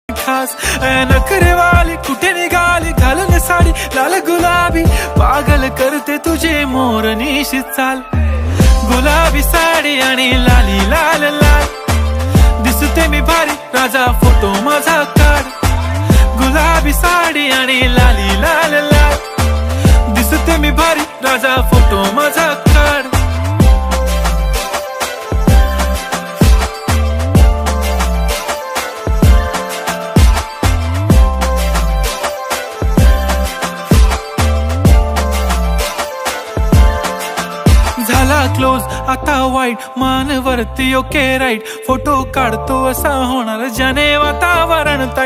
खास नखरे वाली कुठे निघाली घालून साडी लाल गुलाबी पागल करते तुझे मोरनीशी चाल गुलाबी साडी आणि लाली लाल लाल दिसते मी भारी राजा फोटो माझा काढ गुलाबी साडी आणि लाली लाल लाल दिसते मी भारी राजा फोटो माझा काढ झाला क्लोज आता वाईट मान वरती ओके राईट फोटो काढतो असा होणार ज्याने वातावरण